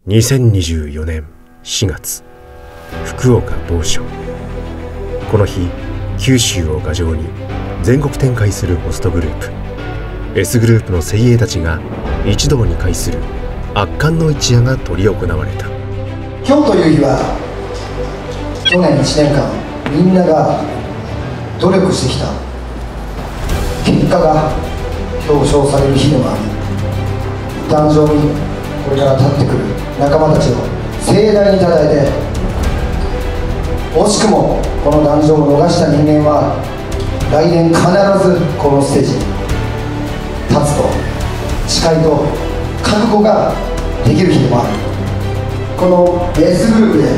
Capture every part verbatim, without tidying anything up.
にせんにじゅうよねんしがつ、福岡某所。この日、九州を牙城に全国展開するホストグループ S グループの精鋭たちが一堂に会する圧巻の一夜が執り行われた。 今日という日は去年いちねんかんみんなが努力してきた結果が表彰される日でもあり、壇上にこれから立ってくる仲間たちを盛大にたたえて、惜しくもこの壇上を逃した人間は来年必ずこのステージに立つと誓いと覚悟ができる日でもある。この S グループで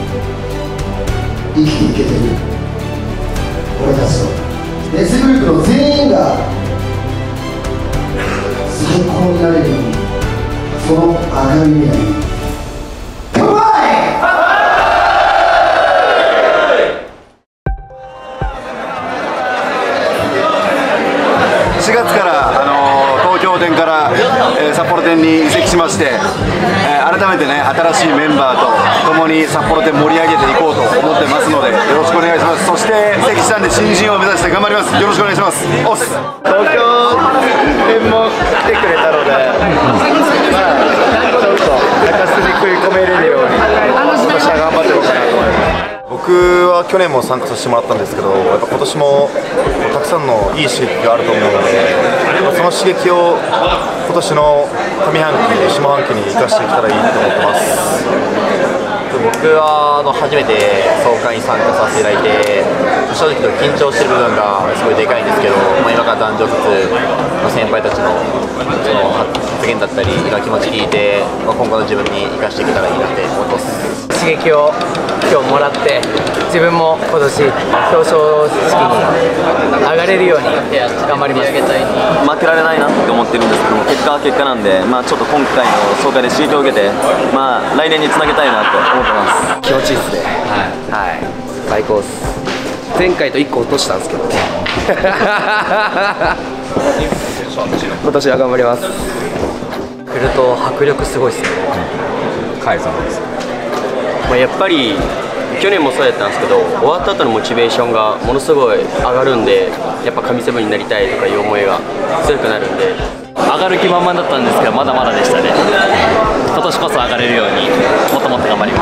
生きていけてる俺たちと S グループの全員が最高になれるように、その明るい未来に乾杯！ しがつから、あのー、東京店から、えー、札幌店に移籍しまして、えー、改めてね、新しいメンバーと共に札幌店盛り上げていこうと思ってますので、よろしくお願いします。そして移籍したんで新人を目指して頑張ります。よろしくお願いします。おっす。東京店も来てくれたので、まあちょっと中洲に食い込めれるように今年は頑張っていこうかなと思います。僕は去年も参加させてもらったんですけど、やっぱ今年もたくさんのいい刺激があると思うので、その刺激を今年の上半期、下半期に生かしていけたらいいと思ってます。 僕はあの初めて総会に参加させていただいて、正直緊張してる部分がすごいでかいんですけど、まあ、今から男女ずつの先輩たちのその発言だったり今気持ち聞いて、まあ、今後の自分に生かしていけたらいいなって思ってます。 刺激を今日もらって、自分も今年表彰式に上がれるように頑張ります。 負けられないなって思ってるんですけども、結果は結果なんで、まあ、ちょっと今回の総会で刺激を受けて、まあ、来年につなげたいなと思ってます。 気持ちいいですね。はい、はい、最高です。前回といっこ落としたんですけど今年は頑張ります。来ると迫力すごいですね。 カイさんです。 まあやっぱり去年もそうやったんですけど、終わった後のモチベーションがものすごい上がるんで、やっぱ神セブンになりたいとかいう思いが強くなるんで、上がる気満々だったんですけど、まだまだでしたね。今年こそ上がれるようにもっともっと頑張ります。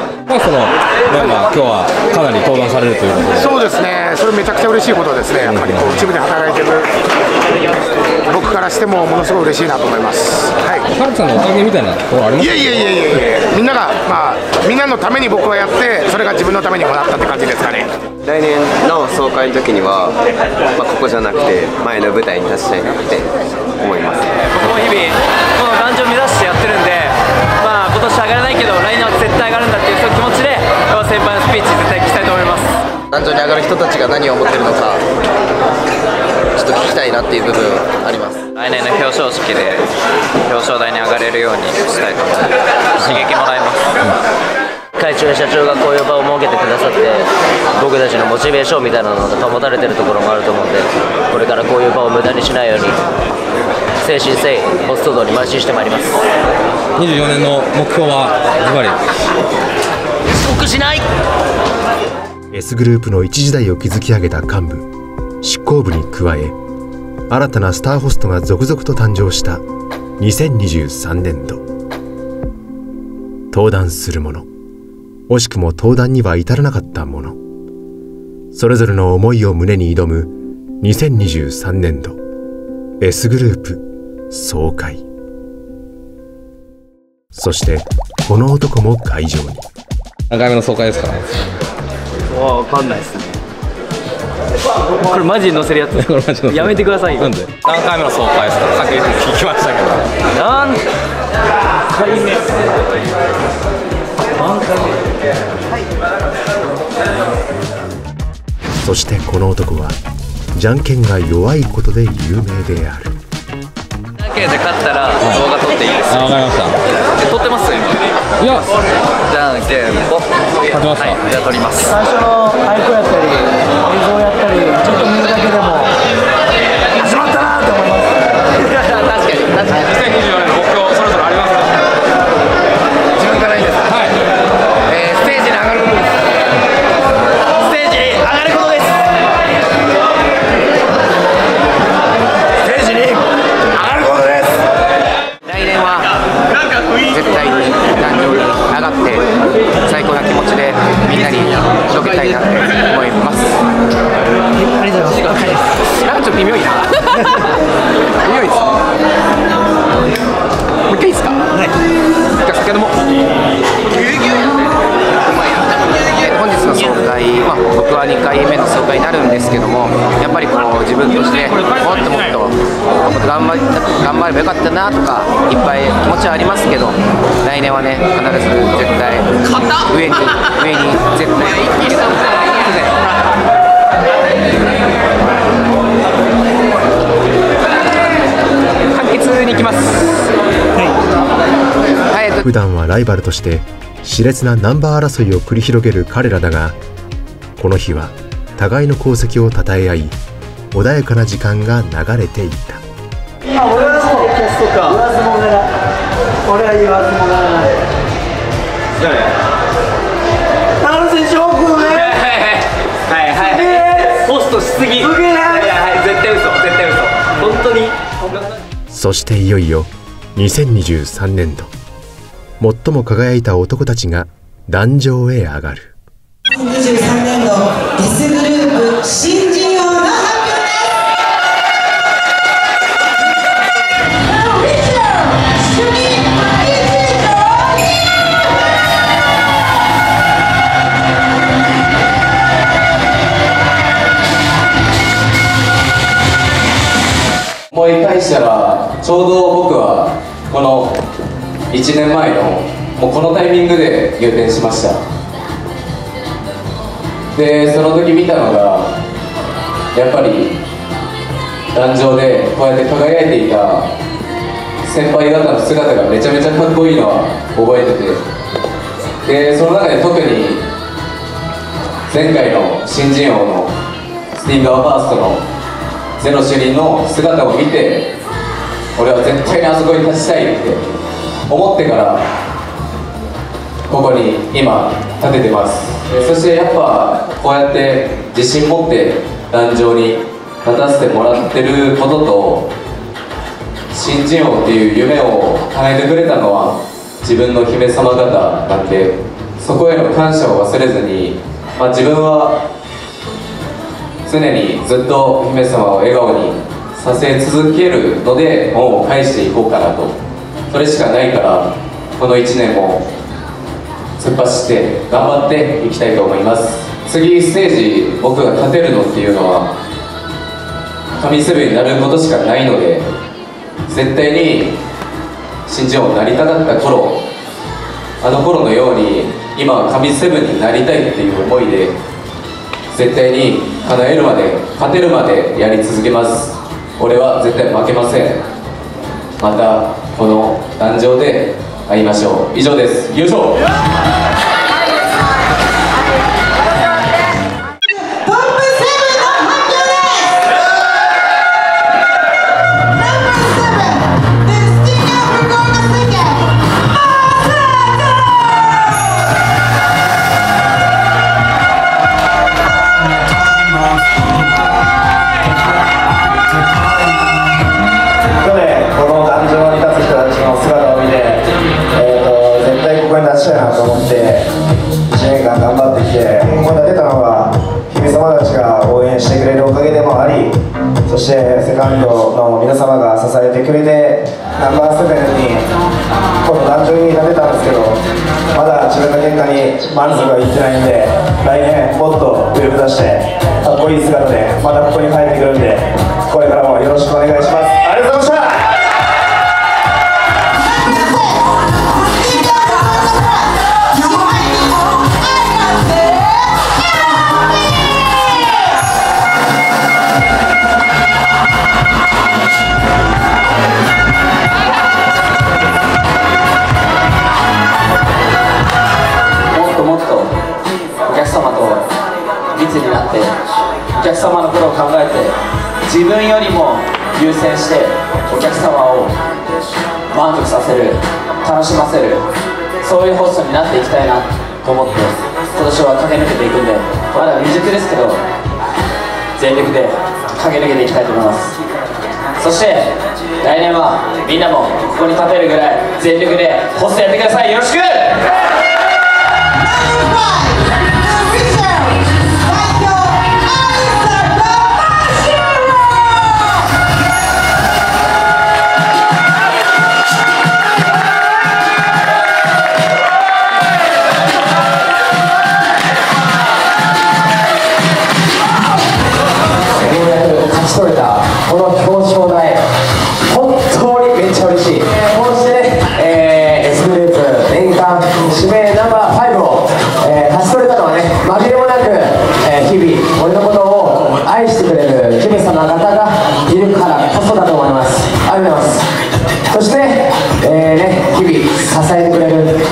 まあそのメンバー、今日はかなり登壇されるということで。 そうですね、それめちゃくちゃ嬉しいことですね。やっぱりこうチームで働いてる僕からしてもものすごい嬉しいなと思います。はい。 カルさんのおかげみたいなところありますか？ いやいやいやいやいや、みんながまあみんなのために僕はやって、それが自分のためにもなったって感じですかね。 来年の総会の時には、まあ、ここじゃなくて前の舞台に立ちたいなって思います。 僕も日々この壇上を目指してやってるんで、まあ今年上がれないけど来年は絶対上がるんだっていうそういう気持ちで先輩のスピーチ絶対聞きたいと思います。 壇上に上がる人たちが何を思ってるのかちょっと聞きたいなっていう部分あります。 来年の表彰式で表彰台に上がれるようにしたいと思います。刺激もらいます。会長や社長がこういう場を設けてくださって、僕たちのモチベーションみたいなのが保たれてるところもあると思うんで、これからこういう場を無駄にしないように誠心誠意ホスト道に邁進してまいります。 にじゅうよねんの目標はズバリ遅刻しない。 S グループの一時代を築き上げた幹部執行部に加え、新たなスターホストが続々と誕生したにせんにじゅうさんねんど。登壇する者、惜しくも登壇には至らなかった者、それぞれの思いを胸に挑むにせんにじゅうさんねんど S グループ総会。そしてこの男も会場に。 何回目の総会ですか？ わかんないですね。これマジで載せるやつやめてくださいよ。 なんで何回目の総会ですか？さっき聞きましたけど。 何回目何回目そしてこの男はじゃんけんが弱いことで有名である。 じゃんけんで勝ったら動画撮っていいですか？ あ、わかりました。 撮ってます今？ いや、 じゃんけんぽ撮ってました。 はい、じゃあ撮ります。 最初のアイコやったり映像やったりちょっと見るだけでも始まったなって思います。 確かに確かに。 にせんにじゅうよねんの目標それぞれありますか？ けども、本日の総会、まあ、僕はにかいめの総会になるんですけども、やっぱりこう自分としてもっともっともっと頑張頑張ればよかったなとかいっぱい気持ちはありますけど、来年はね必ず絶対上に上に絶対いける。簡潔にいきます。 普段はライバルとして熾烈なナンバー争いを繰り広げる彼らだが、この日は互いの功績を称え合い、穏やかな時間が流れていた。 あ、俺はもうキャストか。言わずもがな。俺は言わずもがな。誰？長野選手多くね。 はいはいはい。ポストしすぎ。すげえな。いやはい絶対嘘絶対嘘。本当に。 そしていよいよにせんにじゅうさんねんど、最も輝いた男たちが壇上へ上がる。 にせんにじゅうさんねんど S グループ新人王の発表です。 思い返したら、ちょうど僕はこのいちねんまえのもうこのタイミングで入店しました。でその時見たのがやっぱり壇上でこうやって輝いていた先輩方の姿がめちゃめちゃかっこいいのは覚えてて、でその中で特に前回の新人王のスティンガーファーストのゼロ主任の姿を見て、俺は絶対にあそこに立ちたいって思ってからここに今立ててます。そしてやっぱこうやって自信持って壇上に立たせてもらってることと、新人王っていう夢を叶えてくれたのは自分の姫様方なんで、そこへの感謝を忘れずに、まあ、自分は常にずっと姫様を笑顔にさせ続けるので恩を返していこうかなと、それしかないから、このいちねんも突っ走って頑張っていきたいと思います。次ステージ僕が立てるのっていうのは神セブンになることしかないので、絶対に新人王になりたかった頃、あの頃のように今は神セブンになりたいっていう思いで絶対に叶えるまで勝てるまでやり続けます。俺は絶対負けません。またこの壇上で会いましょう。以上です。優勝。 そしてセカンドの皆様が支えてくれてナンバーセブンにこの壇上に立てたんですけど、まだ自分の結果に満足はいってないんで、来年もっと上目指してかっこいい姿でまたここに帰ってくるんで、これからもよろしくお願いします。ありがとうございました。 お客様のことを考えて自分よりも優先してお客様を満足させる、楽しませる、そういうホストになっていきたいなと思って今年は駆け抜けていくんで、まだ未熟ですけど全力で駆け抜けていきたいと思います。そして来年はみんなもここに立てるぐらい全力でホストやってください。よろしく。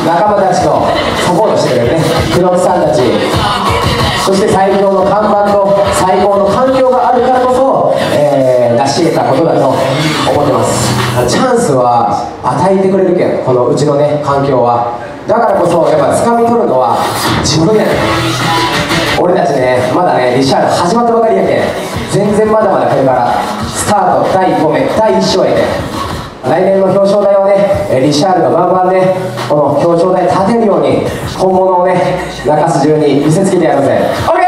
仲間たちとサポートしてくれるね黒木さんたち、そして最強の看板と最高の環境があるからこそ、えー、成し得たことだと思ってます。チャンスは与えてくれるけん、このうちのね環境は。だからこそやっぱ掴み取るのは自分やねん。俺たちねまだねリシャール始まったばかりやけん、全然まだまだこれからスタートだいいっぽんめだいいっ章やけん、来年の表彰台をねリシャールがバンバンねこの表彰台立てるように本物をね中洲中に見せつけてやるぜ。 OK！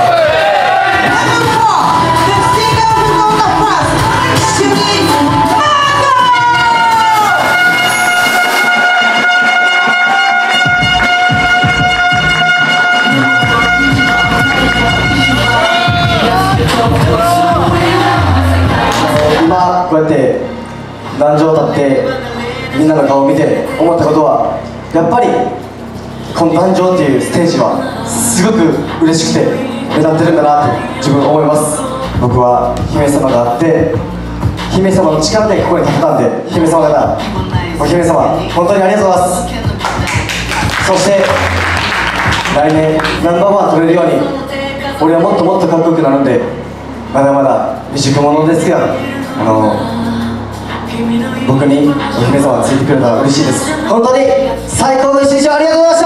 今こうやって壇上を立ってみんなの顔を見て思ったことは、やっぱりこの壇上っていうステージはすごく嬉しくて目立ってるんだなって自分思います。僕は姫様があって姫様の力でここに立てたんで、姫様方お姫様本当にありがとうございます。そして来年ナンバーワン取れるように俺はもっともっとかっこよくなるんで、まだまだ未熟者ですが、あの僕にお姫様がついてくれたら嬉しいです。本当に最高の一日をありがとうございました。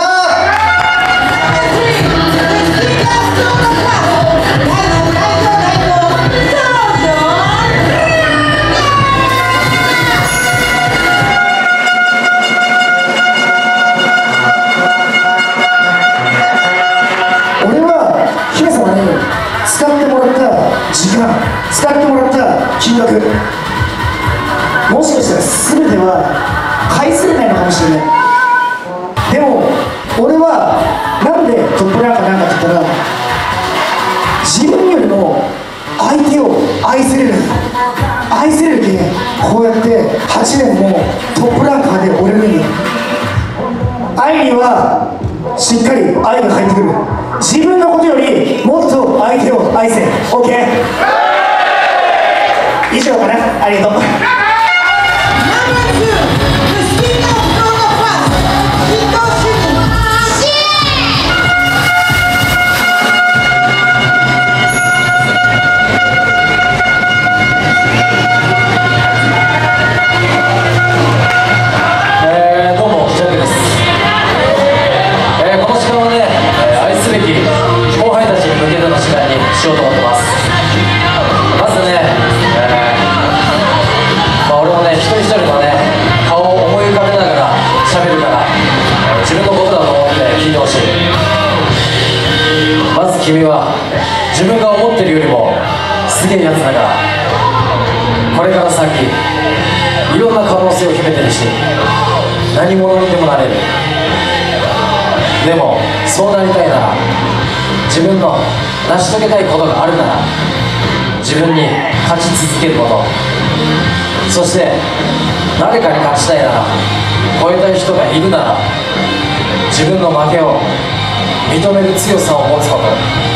俺は姫様に使ってもらった時間、使ってもらった金額、もしかしたら全ては返せれないのかもしれない。でも俺はなんでトップランカーなんかって言ったら、自分よりも相手を愛せれる愛せれるけん、こうやってはちねんもトップランカーで俺に愛にはしっかり愛が返ってくる。自分のことよりもっと相手を愛せ。 OK、 以上かな。ありがとう。 しようと思ってます。まずね、えーまあ、俺もね一人一人のね顔を思い浮かべながら喋るから、自分のことだと思って聞いてほしい。まず君は自分が思ってるよりもすげえやつだから、これから先いろんな可能性を秘めてるし、何者にでもなれる。でもそうなりたいなら、自分の成し遂げたいことがあるなら自分に勝ち続けること、そして誰かに勝ちたいなら、超えたい人がいるなら自分の負けを認める強さを持つこと。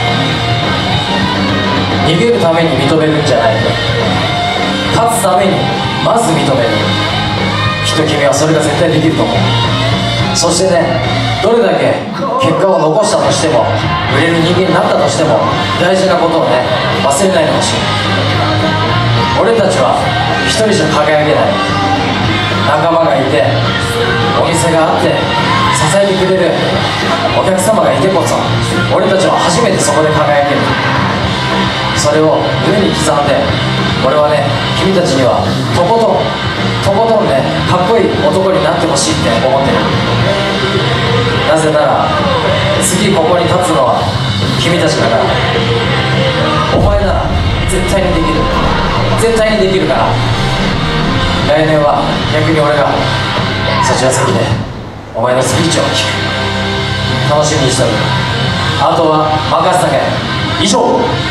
逃げるために認めるんじゃない、勝つためにまず認める。きっと君はそれが絶対できると思う。そしてね、どれだけ結果を残したとしても、売れる人間になったとしても、大事なことをね忘れないでほしい。俺たちは一人じゃ輝けない。仲間がいて、お店があって、支えてくれるお客様がいてこそ、俺たちは初めてそこで輝ける。それを胸に刻んで、俺はね君たちにはとことんとことんねかっこいい男になってほしいって思ってる。なぜなら次ここに立つのは君たちだから。お前なら絶対にできる、絶対にできるから。来年は逆に俺がそちら席でお前のスピーチを聞く。楽しみにしておる。あとは任せたけ。以上。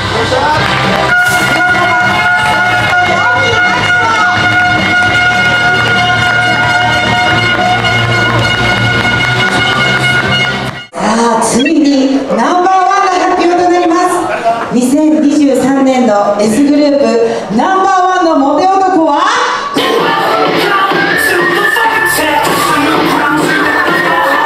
ついにナンバーワンが発表となります。にせんにじゅうさんねん度 S グループナンバーワンのモテ男は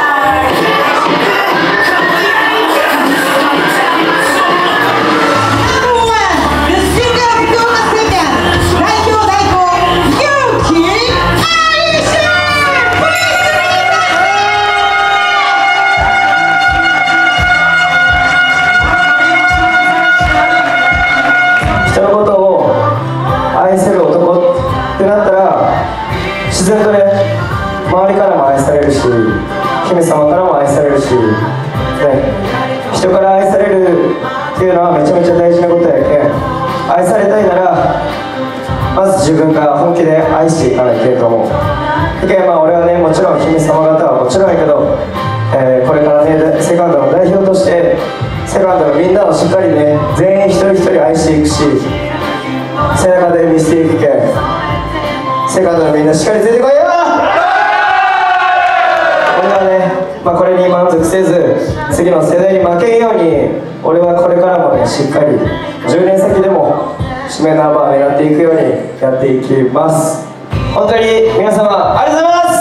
姫様からも愛されるし、ね、人から愛されるっていうのはめちゃめちゃ大事なことやけん、愛されたいならまず自分が本気で愛していかないけんと思う。だけどまあ俺はね、もちろん姫様方はもちろんやけど、えー、これからねセカンドの代表としてセカンドのみんなをしっかりね全員一人一人愛していくし、背中で見せていくけん、セカンドのみんなしっかりついてこいよ。俺はね、まあ、これに満足せず次の世代に負けんように、俺はこれからもねしっかりじゅうねん先でも指名ナンバー狙っていくようにやっていきます。本当に皆様ありがとうございます。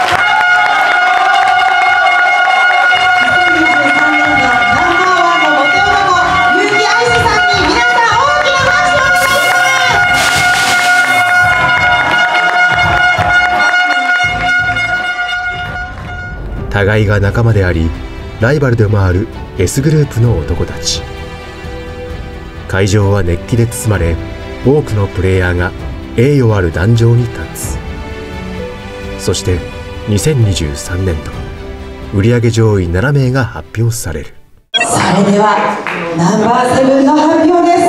互いが仲間でありライバルでもある S グループの男たち。会場は熱気で包まれ、多くのプレイヤーが栄誉ある壇上に立つ。そしてにせんにじゅうさんねんど売上上位ななめいが発表される。 それではナンバーセブンの発表です。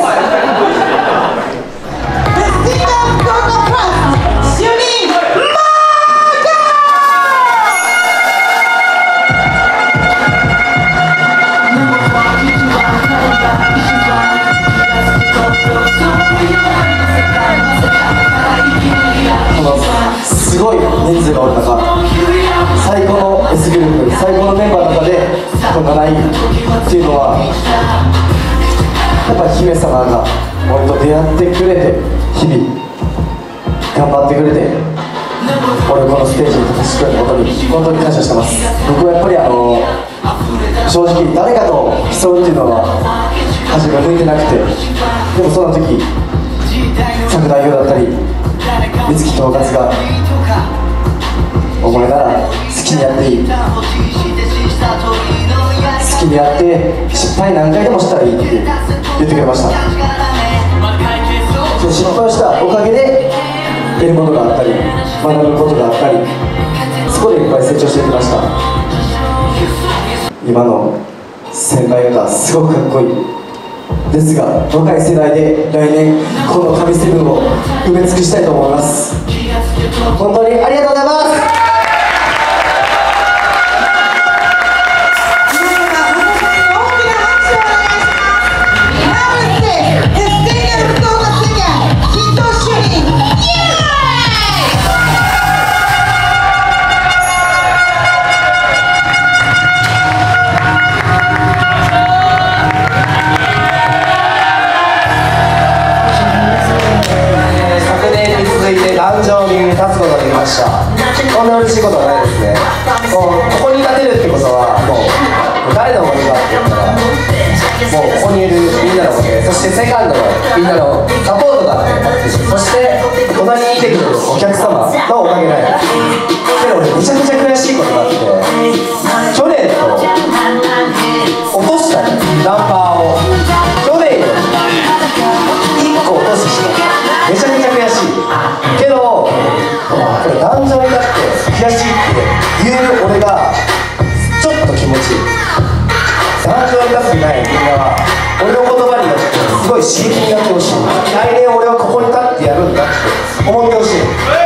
すごい人数がおる中、最高の S グループ、最高のメンバーの中でこのなないっていうのは、やっぱり姫様が俺と出会ってくれて、日々頑張ってくれて、俺このステージに立たせてくれたことに本当に感謝してます。僕はやっぱりあの正直誰かと競うっていうのは初め向いてなくて、でもその時作代表だったり三月統括がお前なら好きにやっていい、好きにやって失敗何回でもしたらいいって言ってくれました。その失敗をしたおかげで得るものがあったり学ぶことがあったり、そこでいっぱい成長してきました。今の先輩方すごくかっこいいですが、若い世代で来年この神セブンを埋め尽くしたいと思います。本当にありがとうございます。壇上に立つことができました。こんな嬉しいことはないですね。もうここに立てるってことはもう誰のおかげかって言ったら、もうここにいるみんなのおかげ、そしてセカンドのみんなのサポートがあって、そして隣にいてくれるお客様のおかげなんです。けど俺めちゃくちゃ悔しいことがあって、去年と落としたナンバーを去年よりいっこ落としてしまった。めちゃめちゃ悔しいけど、これ壇上に立って悔しいって言う俺がちょっと気持ちいい。壇上に立ってないみんなは俺の言葉によってすごい刺激になってほしい。来年俺はここに立ってやるんだって思ってほしい。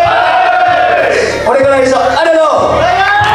俺から以上ありがとう。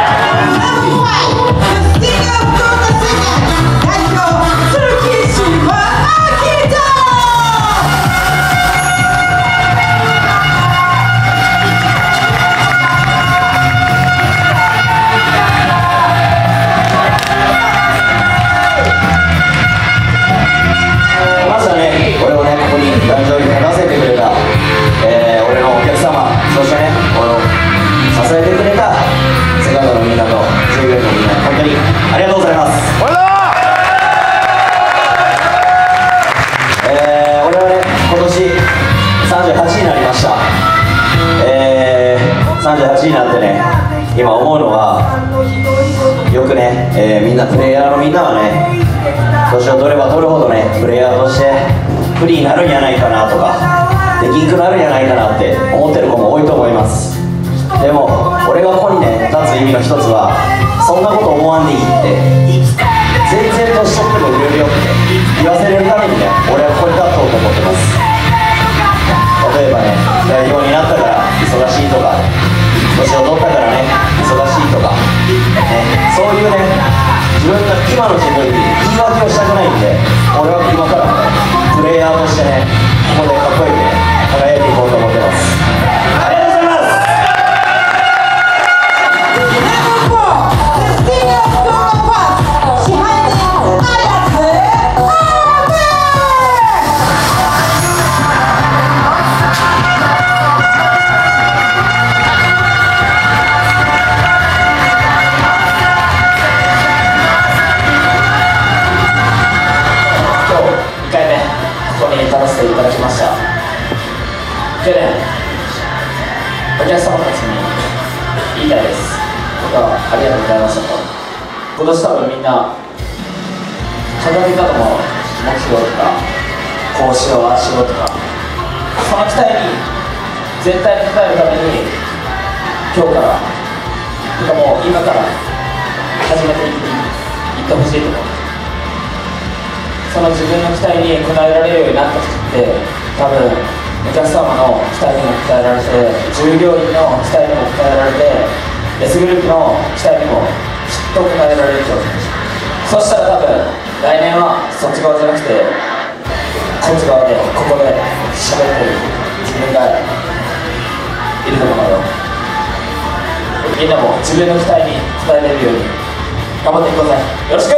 さんじゅうはちになってね、今思うのはよくね、えー、みんなプレイヤーのみんなはね、年を取れば取るほどねプレイヤーとして不利になるんじゃないかなとかできんくなるんじゃないかなって思ってる子も多いと思います。 でも俺がここにね立つ意味の一つは、そんなこと思わんでいいって全然年取っても売れるよって言わせれるためにね、俺はここに立とうと思ってます。例えばね、代表になったから忙しいとか、年を取ったからね忙しいとか、ね、そういうね自分が今の自分に言い訳をしたくないんで、俺は今からねプレイヤーとしてねここでかっこよくね輝いていこうと思ってます。ありがとうございます。いただきました。去年お客様たちに言いたいです。僕はありがとうございましたと。今年多分みんな掲げ方も目標とかこうしようああしようとか、その期待に絶対に応えるために今日からとかもう今から始めていってほしいと思う。その自分の期待に応えられるようになった人って多分お客様の期待にも応えられて、従業員の期待にも応えられて、 S グループの期待にもきっと応えられると。そしたら多分来年はそっち側じゃなくてこっち側でここで喋ってる自分がいると思うよ。みんなも自分の期待に応えられるように頑張っていこうぜ。よろしく。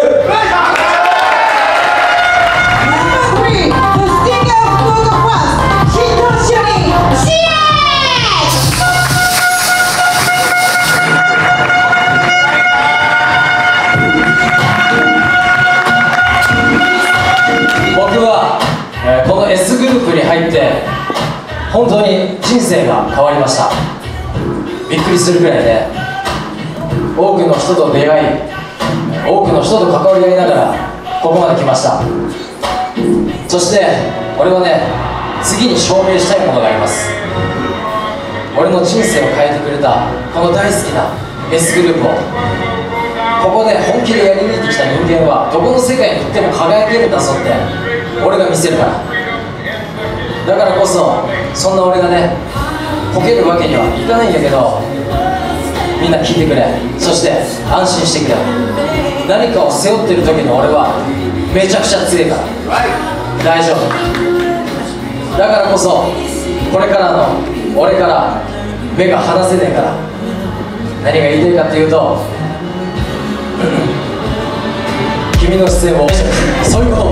僕は、えー、この S グループに入って本当に人生が変わりました。びっくりするぐらいで多くの人と出会い、多くの人と関わり合いながらここまで来ました。そして俺はね、次に証明したいものがあります。俺の人生を変えてくれたこの大好きな S グループをここで本気でやり抜いてきた人間はどこの世界に行っても輝けるんだぞって俺が見せるから。だからこそそんな俺がねこけるわけにはいかないんだけど、みんな聞いてくれ、そして安心してくれ。何かを背負ってる時の俺はめちゃくちゃ強いから大丈夫だからこそ、これからの俺から目が離せねえから。何が言いたいかっていうと君の姿勢をそういうこと。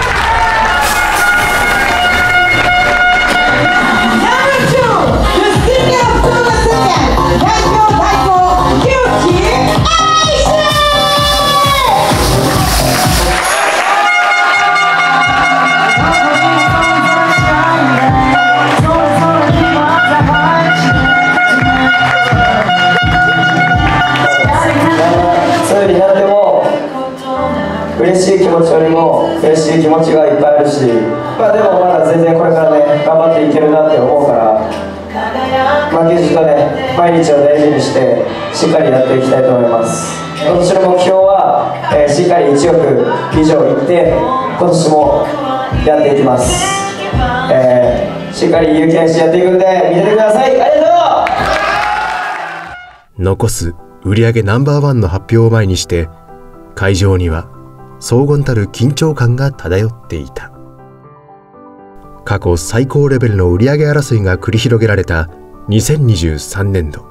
嬉しい気持ちよりも嬉しい気持ちがいっぱいあるし、まあ、でもまだ全然これからね頑張っていけるなって思うから、負けじとね毎日を大事にしてしっかりやっていきたいと思います。今年の目標は、えー、しっかりいちおく以上いって今年もやっていきます。えー、しっかり有権してやっていくんで見ててください。ありがとう。 残す売上ナンバーワンの発表を前にして会場には荘厳たる緊張感が漂っていた。過去最高レベルの売上争いが繰り広げられたにせんにじゅうさんねんど。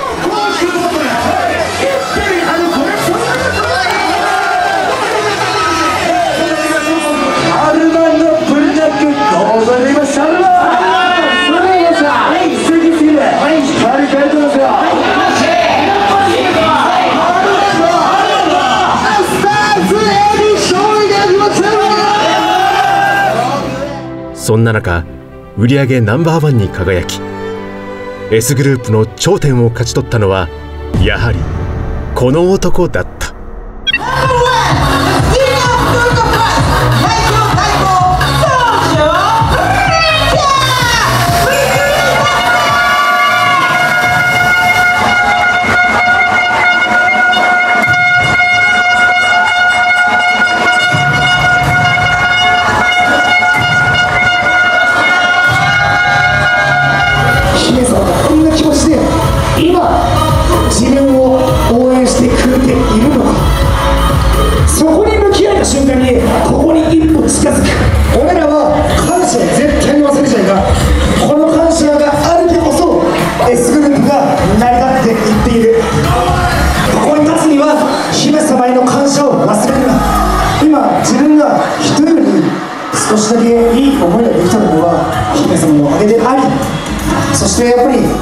そんな中、売上ナンバーワンに輝き S グループの頂点を勝ち取ったのはやはりこの男だった。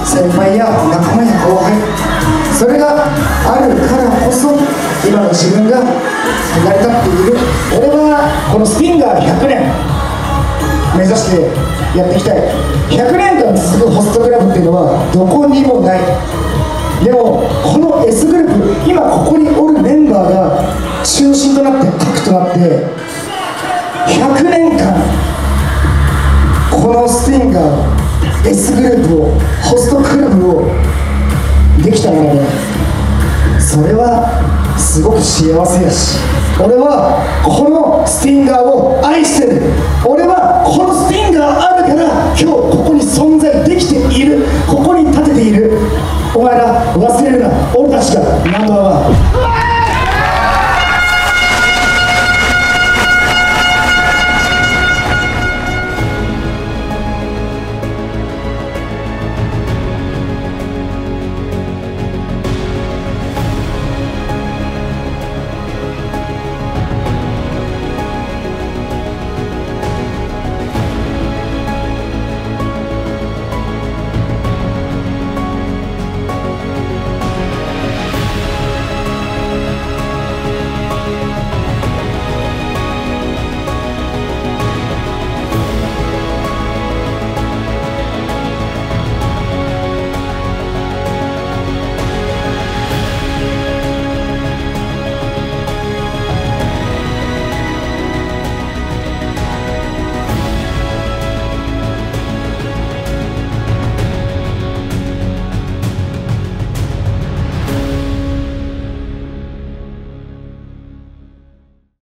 先輩や仲間や後輩、それがあるからこそ今の自分が成り立っている。俺はこのスティンガーひゃくねん目指してやっていきたい。ひゃくねんかん続くホストクラブっていうのはどこにもない。でもこの S グループ、今ここにおるメンバーが中心となって核となってひゃくねんかんこのスティンガー S グループをホストクラブをできたので、それはすごく幸せやし、俺はこのスティンガーを愛してる。俺はこのスティンガーあるから今日ここに存在できている、ここに立てている。お前ら忘れるな、俺たちがナンバーワン。